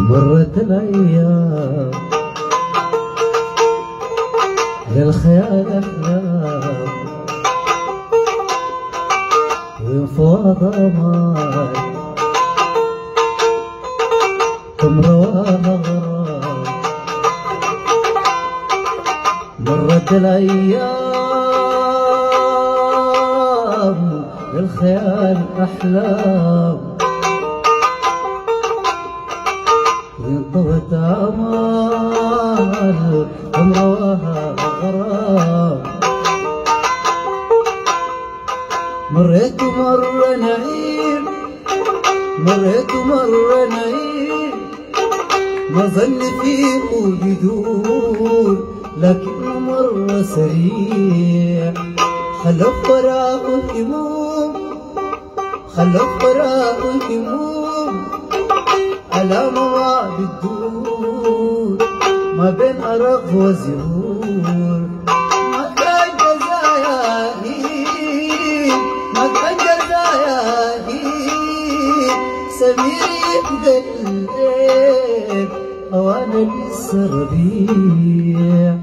مرت الأيام للخيال أحلام وينفض أمان كم رواها غرام. مرت الأيام للخيال أحلام وينطوت آمال كم رواها غرام. مريت مرة نعيم مريت مرة نعيم ما ظن فيه بدون لكن مرة سريع خلف وراه هموم خلف وراه هموم على ما بتدور ما بين أرق وزهور. ما كان جزاياهي ما كان جزاياهي سمير يبدأ الليل أوانا لسه ربيع.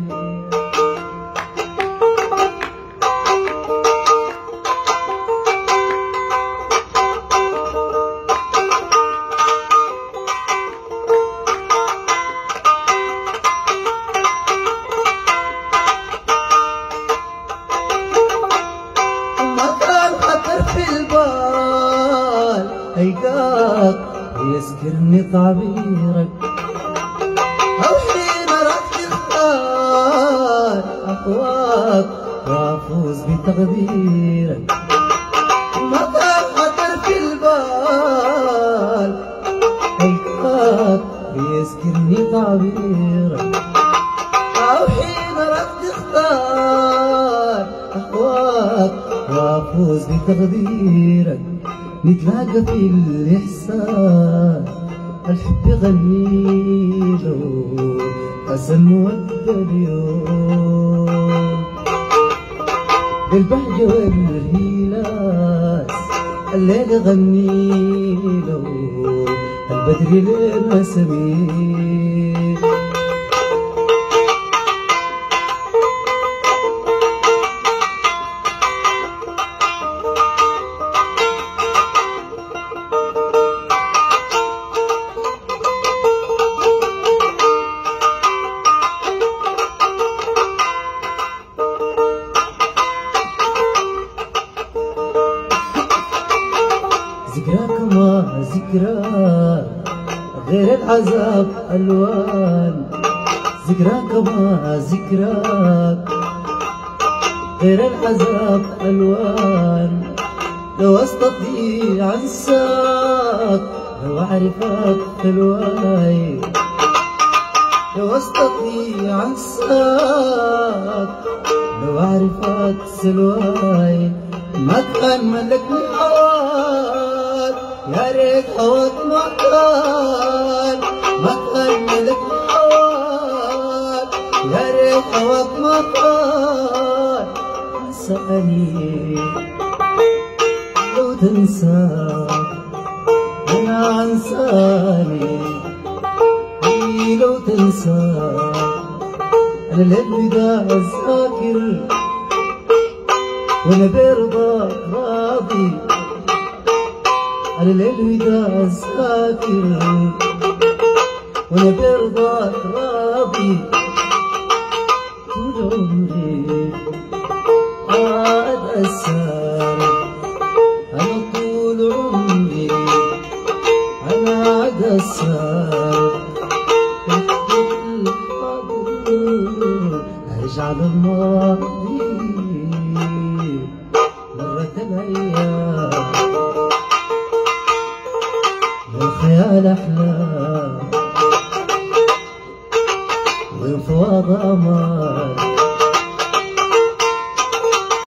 في البال هيقاك يذكرني تعبيرك أو حين راح تختار أقواك وأفوز بتقديرك. ما كان خطر في البال هيقاك يذكرني تعبيرك أو حين راح تختار أقواك وأفوز بتقديرك. نتلاقى في الإحساس الحب غنيله حسن مودة اليوم بالبهجة والهيلاس الليل غنيله البدر لنا سمير. ذكراك ما ذكراك غير العذاب ألوان. ذكراك ما ذكراك غير العذاب ألوان. لو أستطيع أنساك لو أعرفك تلواي لو أستطيع أنساك لو أعرفك سلواي. ما كان ملكني هواك يا ريت هواك ما كان. ما كان ملكني هواك يا ريت هواك ما كان. انساني لو تنساك أنا أنساني لو تنساك أنا للوداع الذاكر وانا برضاك راضي. انا للوداع الذاكر وانا برضاك راضي. طول عمري اتأثر انا طول عمري انا اتأثر ارجع للماضي. مرت الأيام للخيال أحلام وينفض أمان